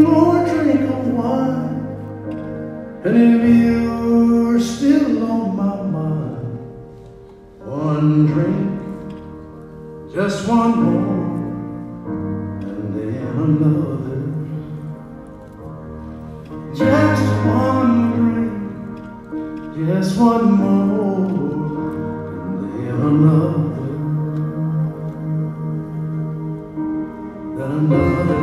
more drink of wine. And if you're still on my mind, one drink, just one more, and then another. Just one drink, just one more, and then another, then another.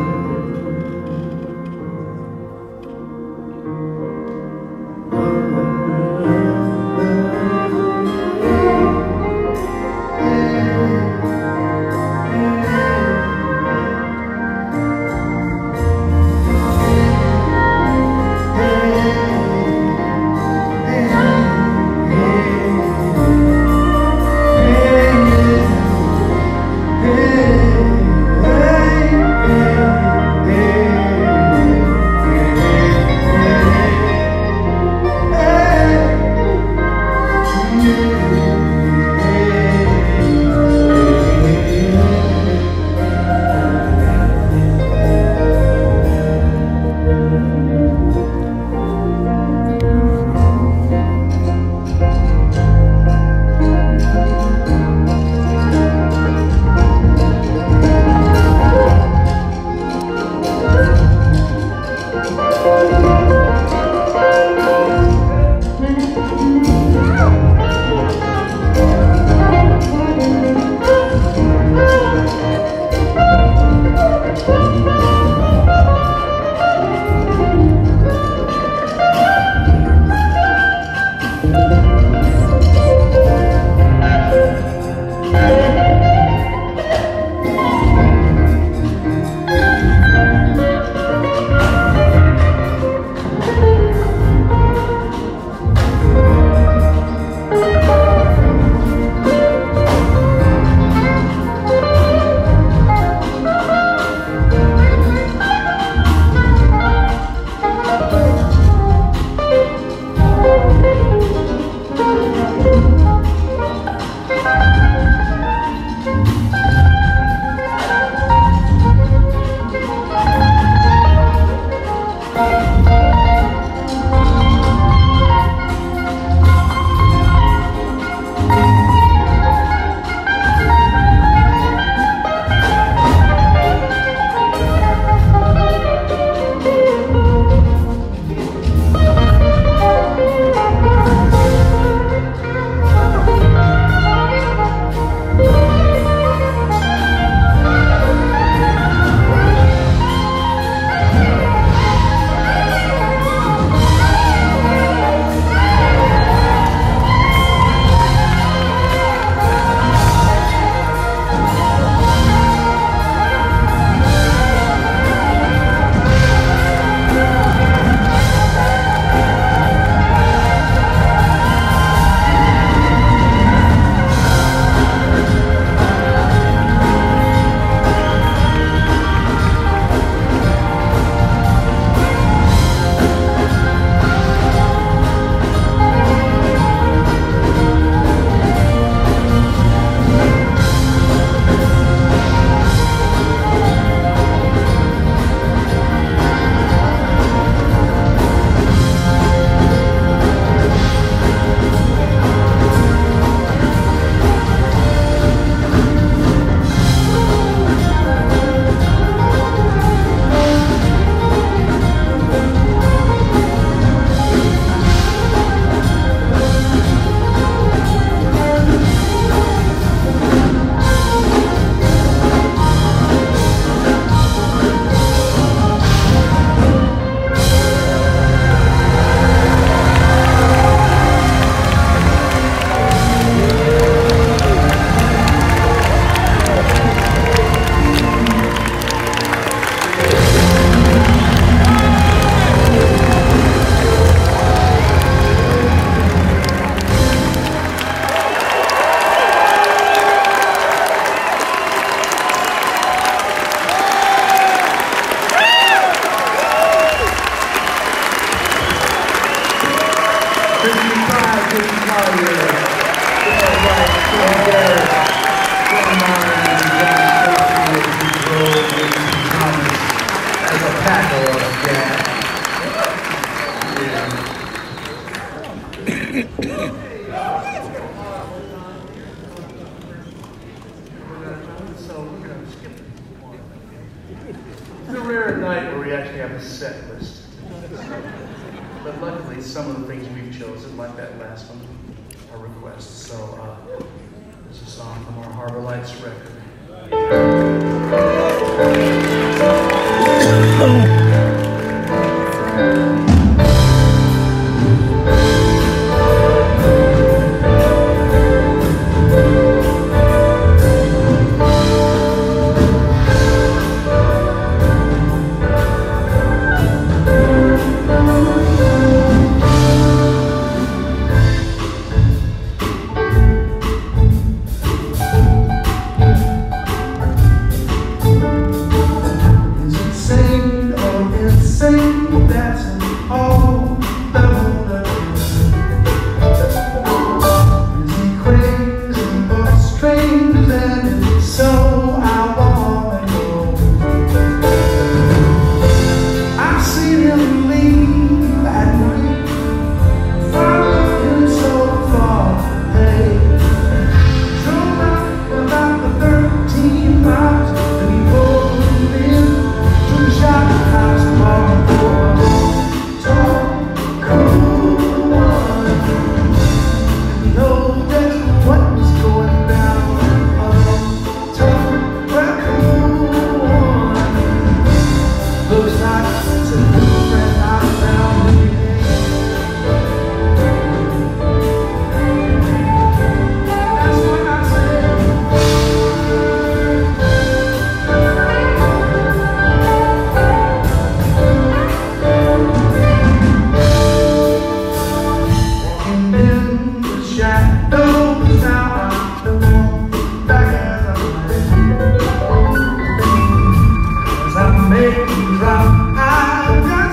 As a paddle night where we actually have a set list. But luckily, some of the things we've chosen, like that last one, are requests. So this is a song from our Harbor Lights record. Drop, I got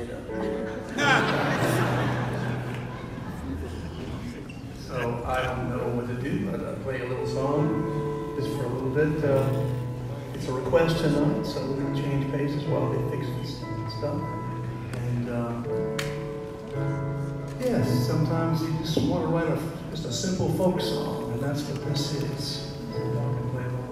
you know. So I don't know what to do. I'll play a little song just for a little bit. It's a request tonight, so we're going to change paces while they fix this stuff. And yes, sometimes you just want to write just a simple folk song, and that's what this is. So y'all can play along.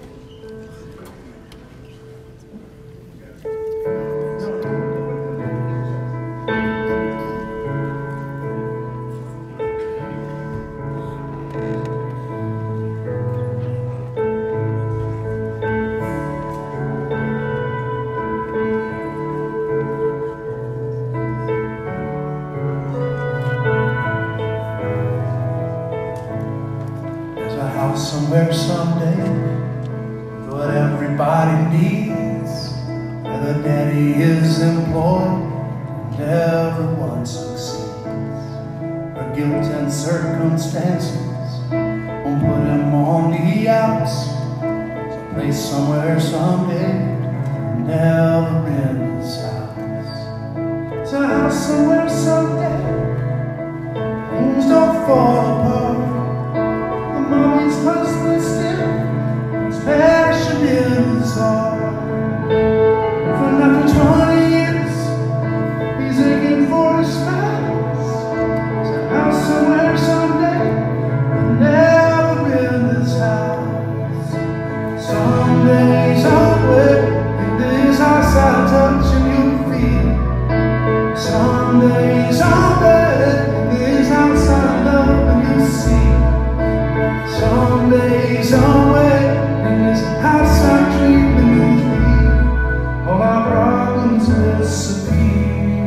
Somewhere someday, what everybody needs, where the daddy is employed and everyone succeeds. But guilt and circumstances won't put him on the outs. Someplace, somewhere, someday, never in his house. It's a house somewhere someday, things don't fall apart. Mommy's husband still, his passion in his heart. For after 20 years, he's aching for his spouse. It's a house somewhere someday, but never in this house. Some days I'll wait in this house I'll touch and you'll feel. Some days I'll wait in this house I'll love and you'll see. Some days I'll wait in this house I dream and you'll feel. All our problems disappear.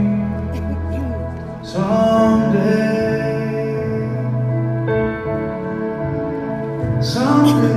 Someday.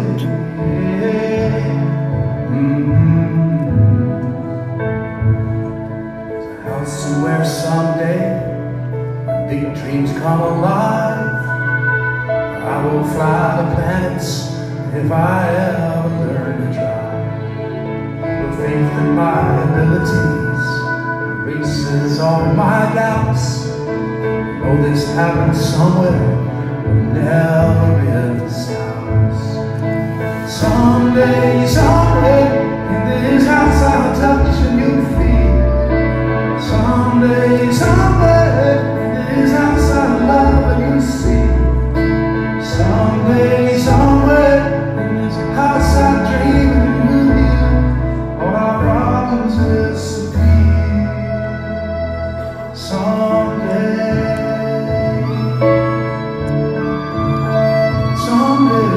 It's a house somewhere someday, when big dreams come alive. I will fly the planets if I ever learn to try. With faith in my abilities, erases all my doubts. Oh, this happens somewhere, but never in this house. Some days I'll wait in this house I'll touch and you'll feel. Some days I'll wait in this house I'll love and you'll see. Some days I'll wait in this house I dream and with you, all our problems disappear. Someday, someday.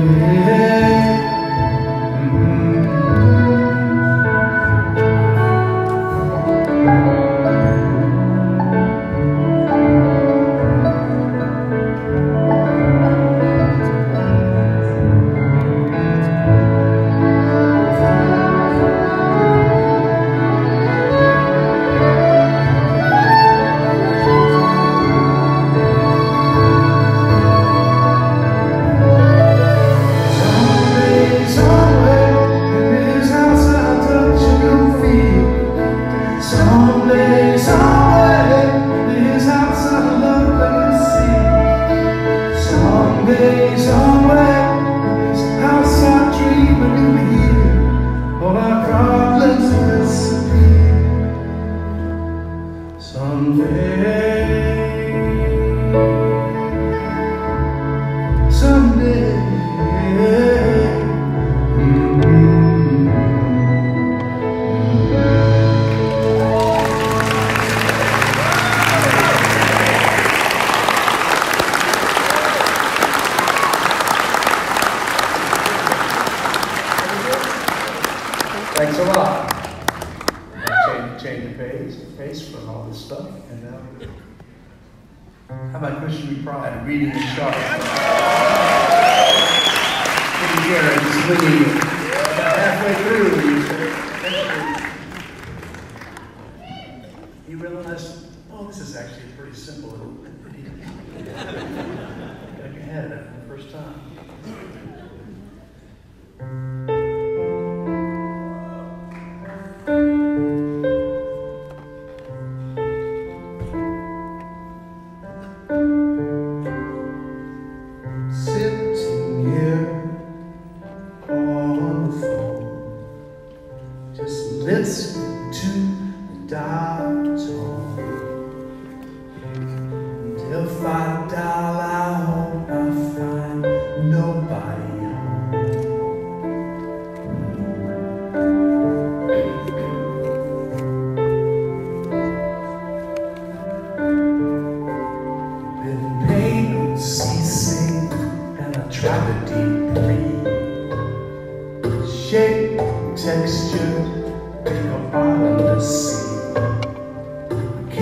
Thanks a lot. Change the pace for all this stuff. And now, how about Christian McBride reading in sharp? Garret is leading halfway through. You realize, oh, this is actually pretty simple. Got your head at it for the first time.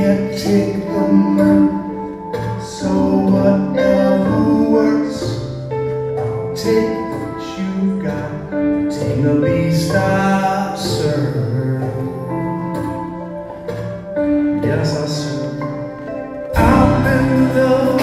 can't take the mirth, so whatever works, I'll take what you've got. Take the beast I serve. Yes, I serve. I'm in love.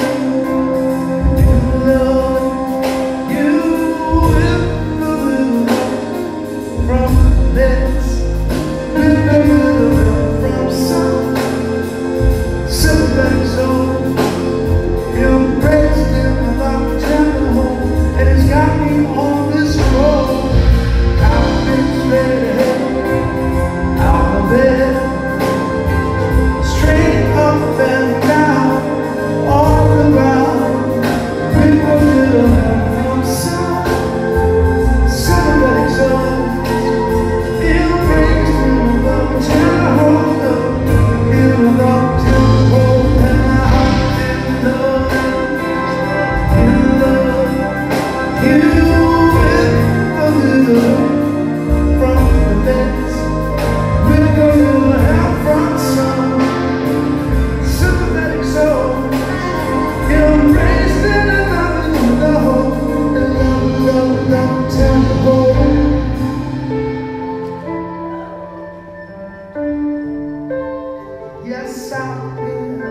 Yes, I will.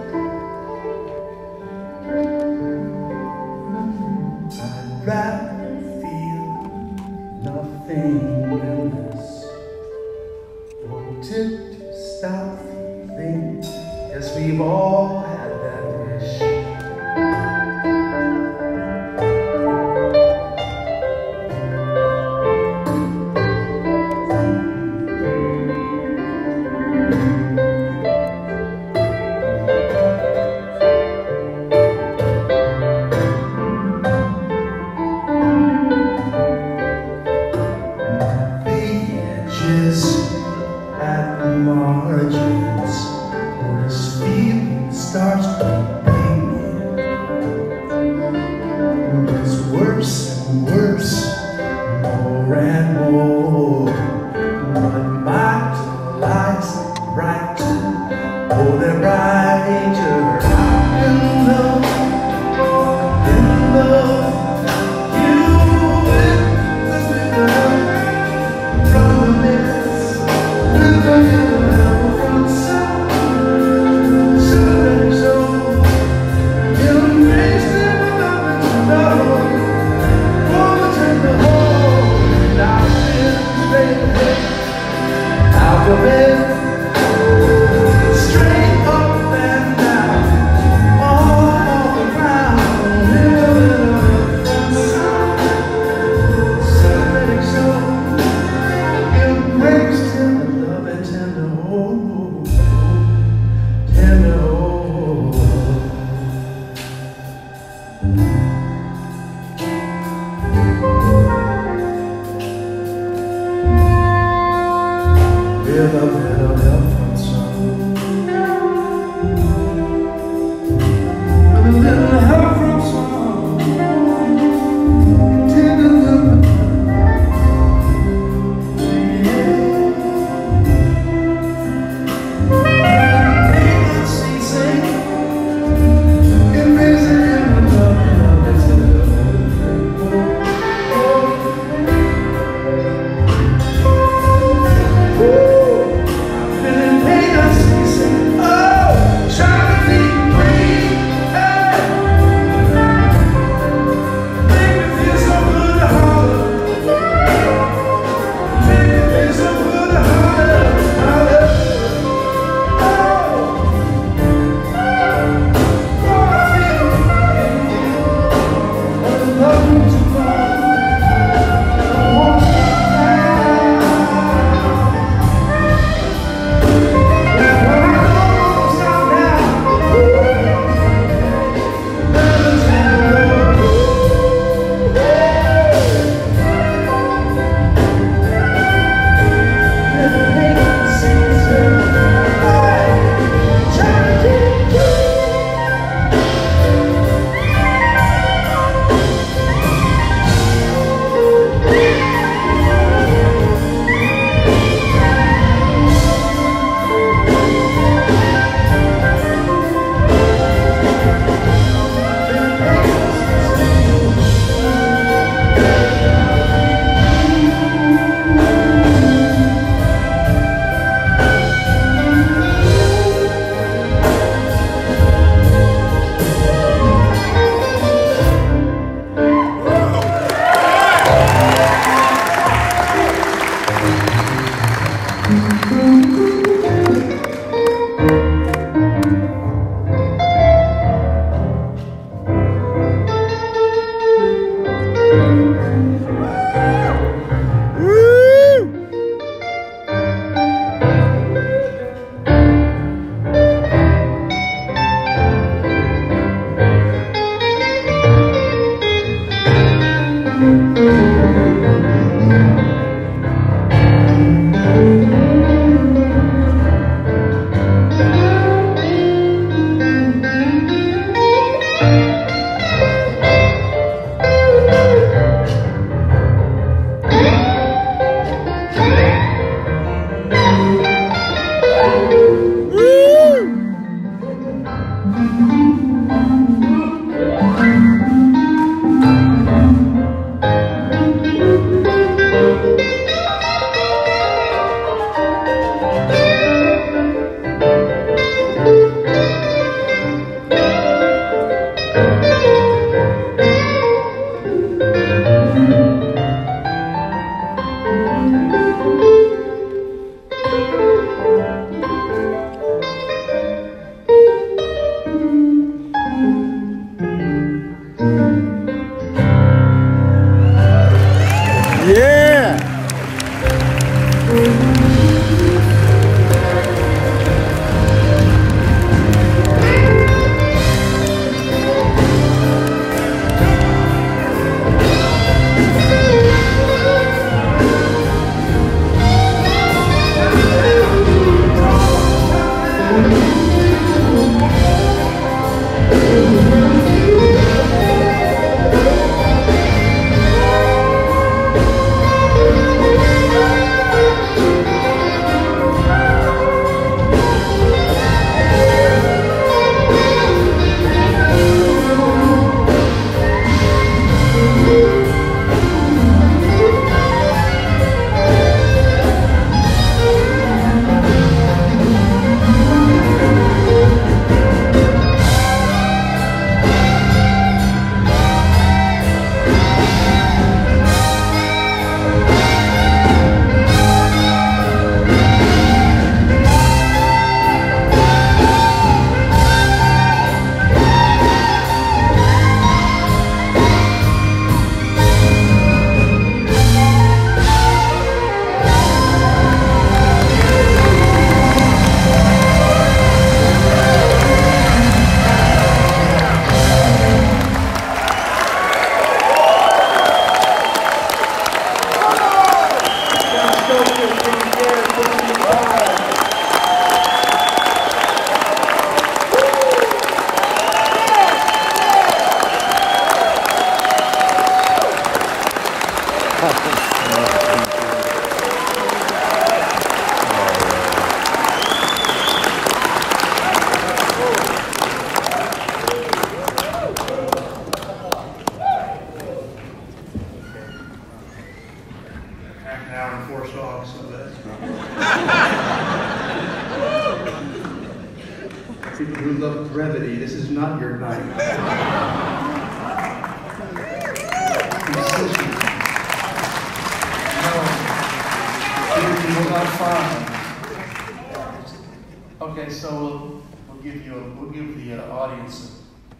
I'd rather feel nothing than this. Wanted to stop feeling. Yes, we've all had that wish. At the margins, where this feeling starts creeping in. It's worse and worse, more and more. But my lights are bright, oh, they're brighter. I'm in love, you with the rhythm from the mist. Straight up People who love brevity, this is not your night. Precision. No, you will not find. Okay, so we'll give the audience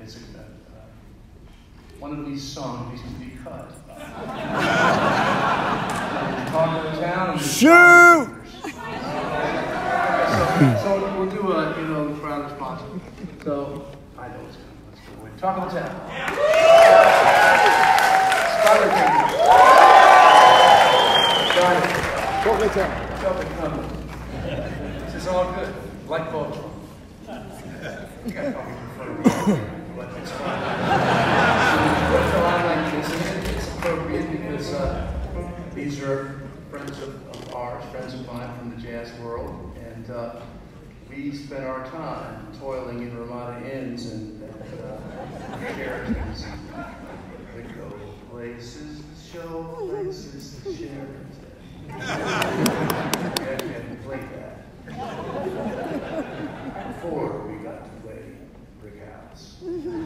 one of these songs needs to be cut. Talk to the town. Shoot! So we'll do a crowd response. So I know it's coming. Let's go away. Talk of the town. Skyler King. Got it. Talk of the town. Felt it coming. This is all good. Like poetry. You got to call me preferred. But it's fine. So I like this. It's appropriate because these are friends of ours, friends of mine from the jazz world, and we spent our time toiling in Ramada Inns and Sheratons. We go places, show places, Sheratons. We hadn't played that before we got to play Brick House.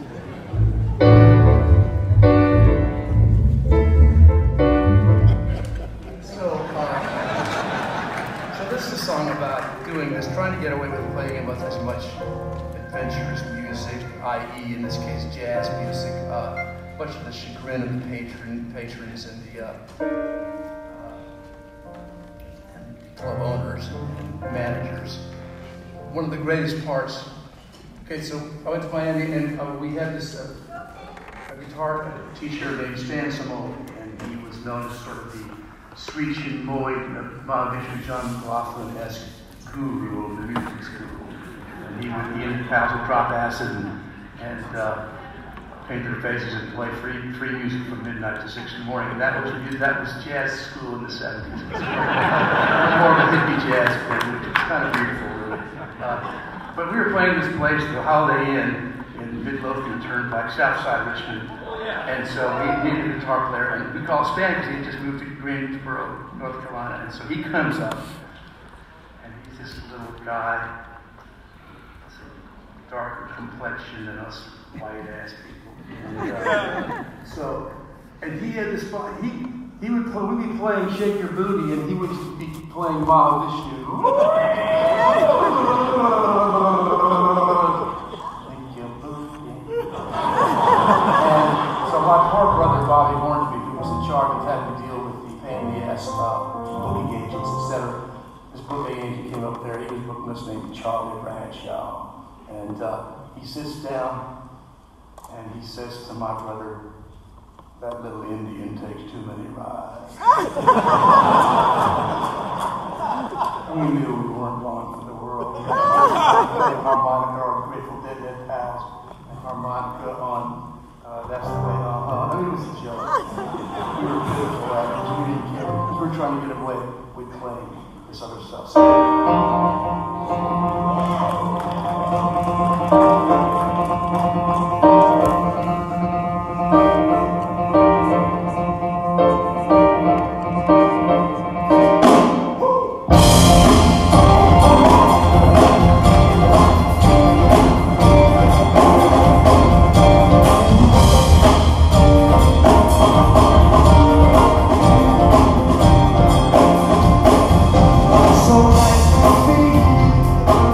About doing this, trying to get away with playing about as much adventurous music, i.e. in this case jazz music, much of the chagrin of the patrons and the club owners and managers. One of the greatest parts. Okay, so I went to Miami and we had this a guitar teacher named Stan Simone, and he was known as sort of the Screech and Boyd, Mahavishnu John McLaughlin-esque guru of the music school. And he and his pals would drop acid and paint their faces and play free music from midnight to 6 in the morning. And that was jazz school in the 70s. It was more of a hippie jazz thing, which is kind of beautiful, really. But we were playing this place, the Holiday Inn in Midlothian Turnpike, south side of Richmond. And so we needed a guitar player, and we called Stan because he had just moved to Greensboro, North Carolina. And so he comes up, and he's this little guy, darker complexion than us white-ass people. And he had this, he would play, we'd be playing Shake Your Booty, and he would be playing Mahavishnu. My poor brother Bobby Hornsby, who was in charge of having to deal with the pain in the ass booking agents, etc. This booking agent came up there. He was booking this named Charlie Bradshaw, and he sits down and he says to my brother, "That little Indian takes too many rides." We knew we weren't going for the world. We played harmonica or Grateful Dead pals, and harmonica on. That's the way, I mean, it was a joke. We were beautiful at it, we didn't care. We were trying to get away with playing this other stuff. So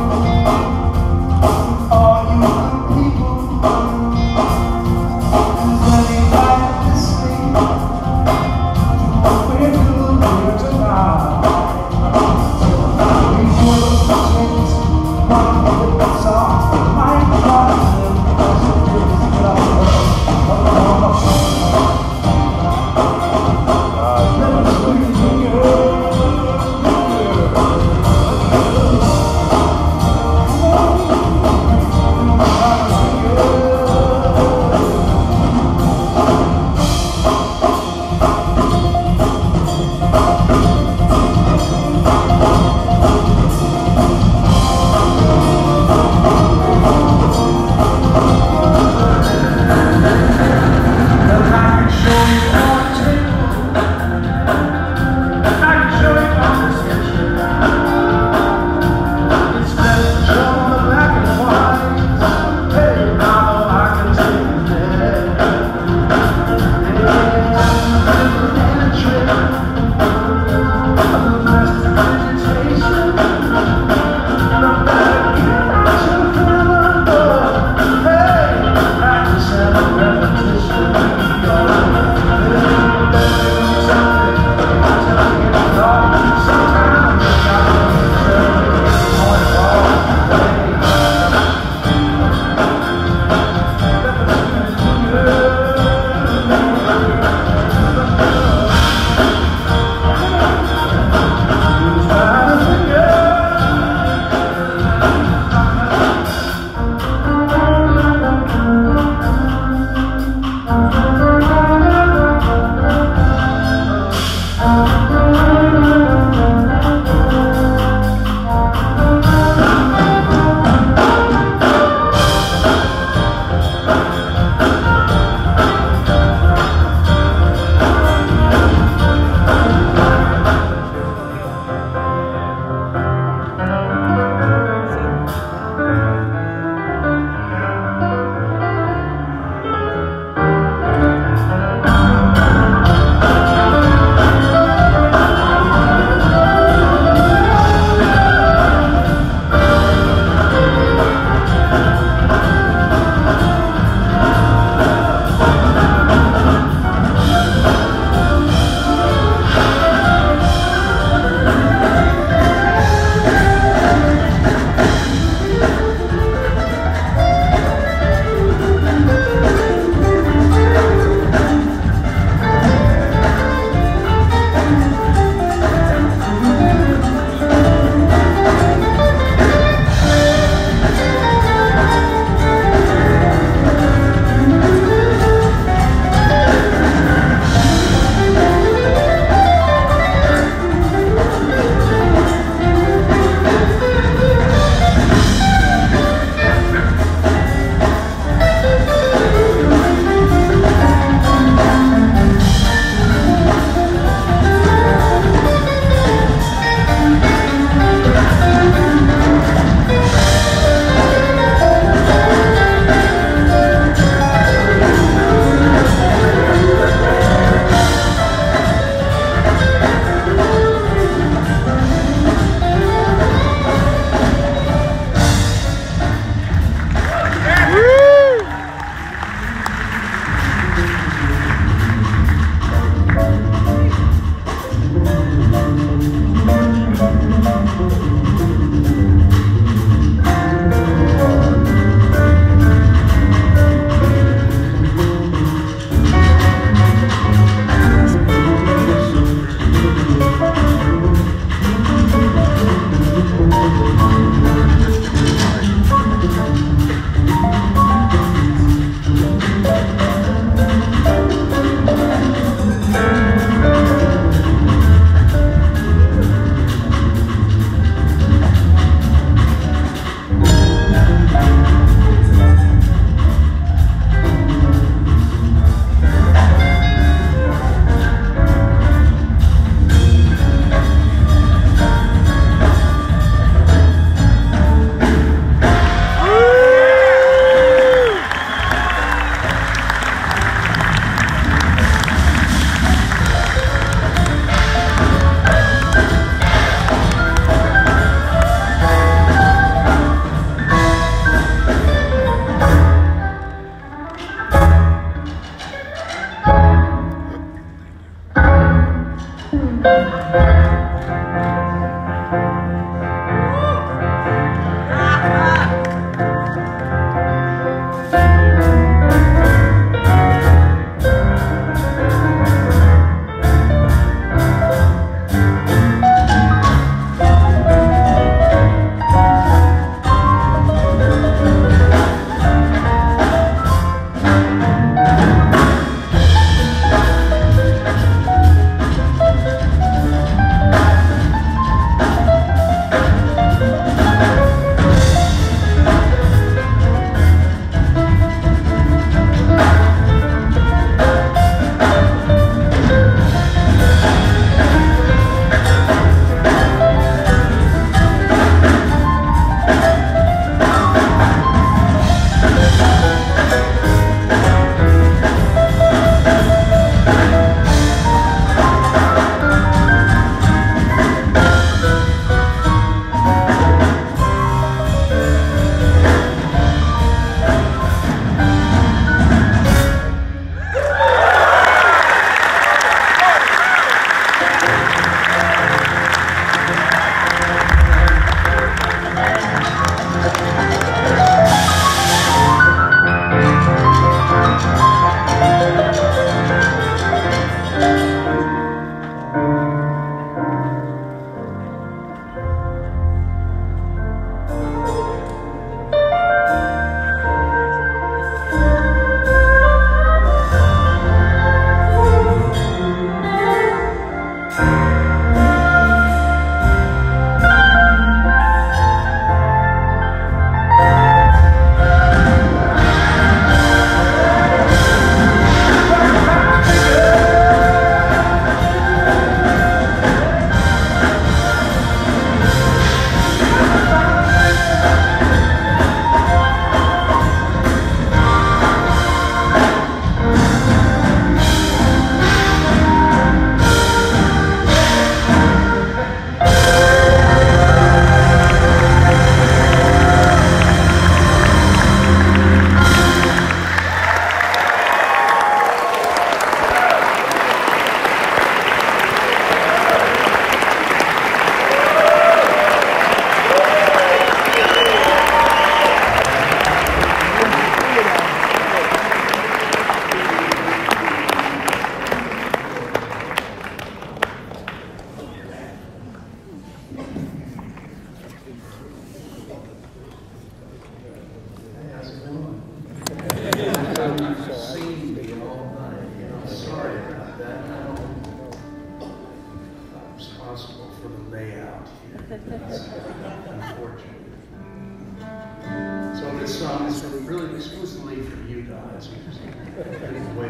song is really exclusively for you guys. Wait.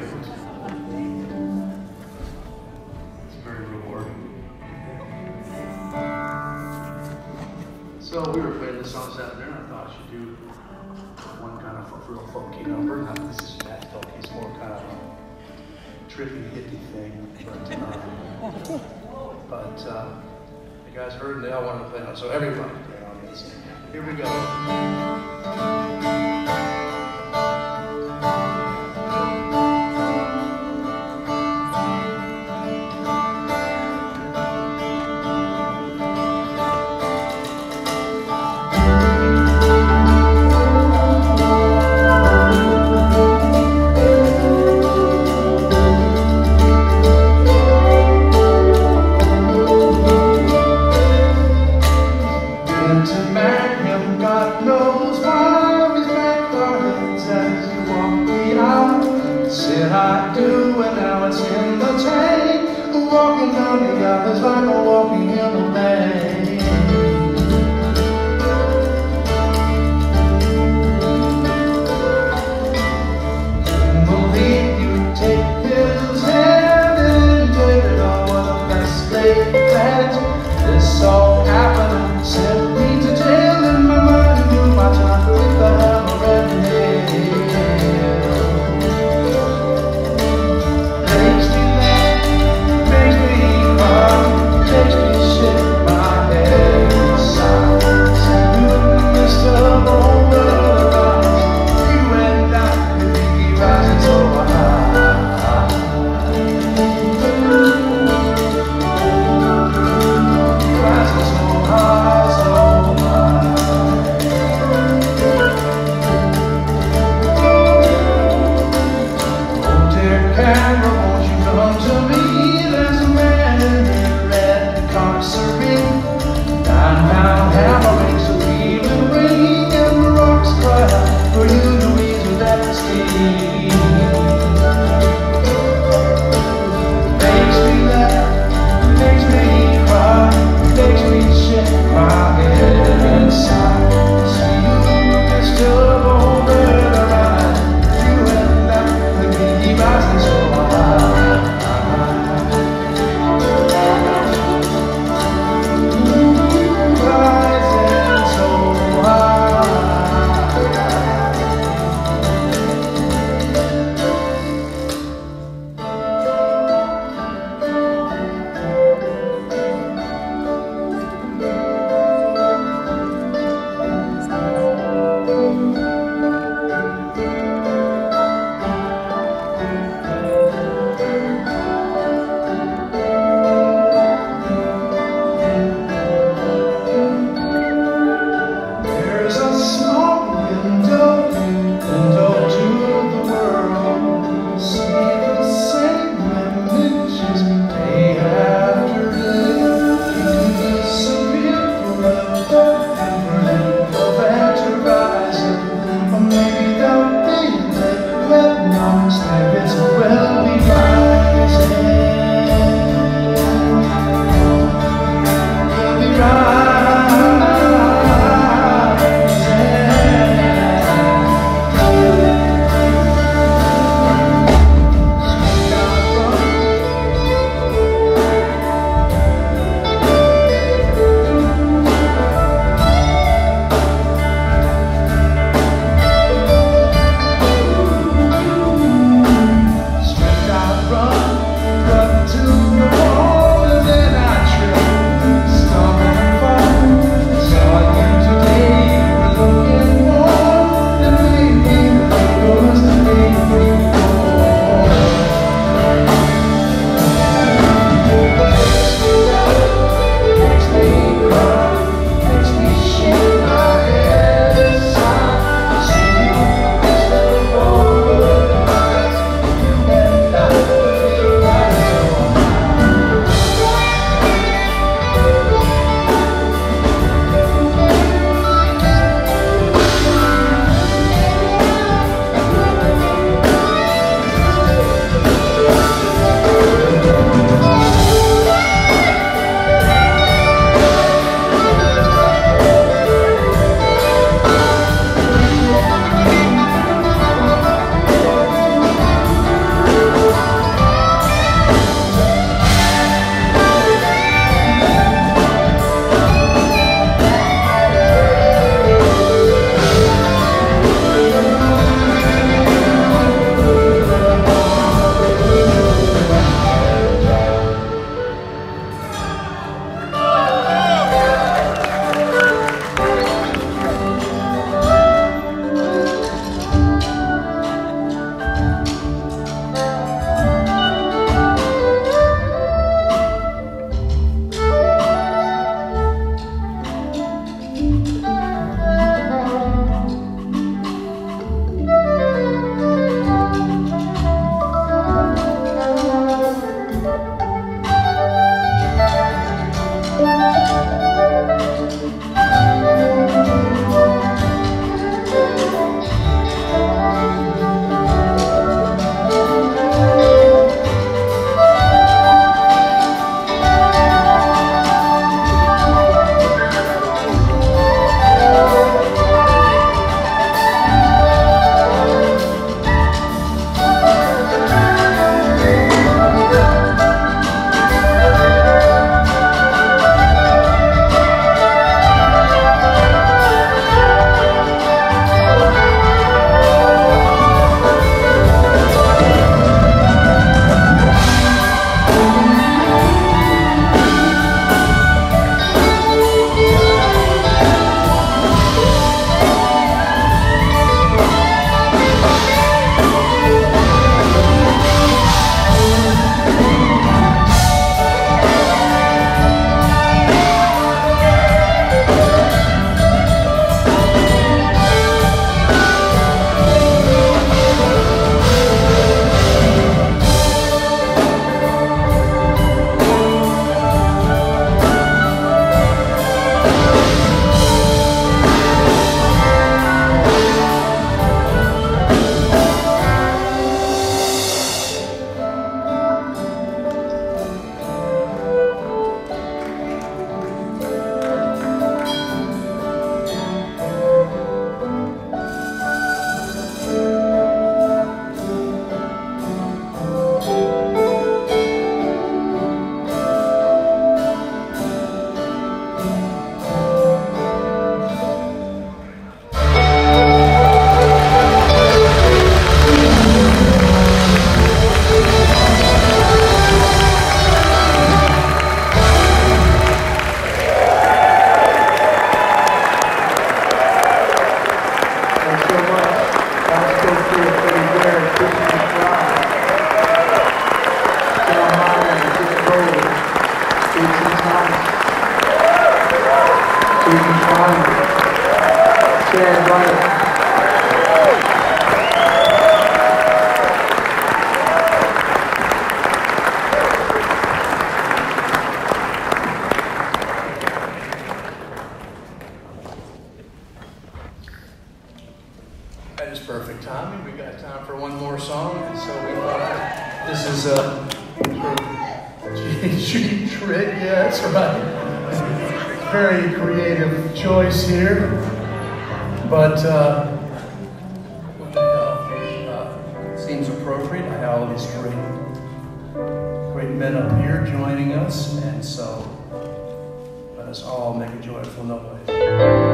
It's very rewarding. So we were playing this song this afternoon. I thought I should do one kind of real folky number. Not that this is that folky, it's more kind of a trippy, hippie thing. But you guys heard and they all wanted to play on it. So everybody play on this. Here we go. just perfect timing. We got time for one more song, and so we thought this is a G trick. Yeah, that's right. Very creative choice here, but what the hell? Seems appropriate. I have all these great men up here joining us, and so let us all make a joyful noise.